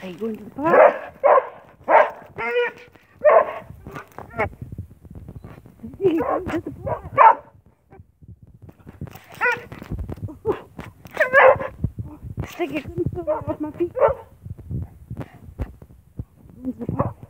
Are you going to the park? You're going to the park. Stig, you couldn't fall off my feet. Going to the park.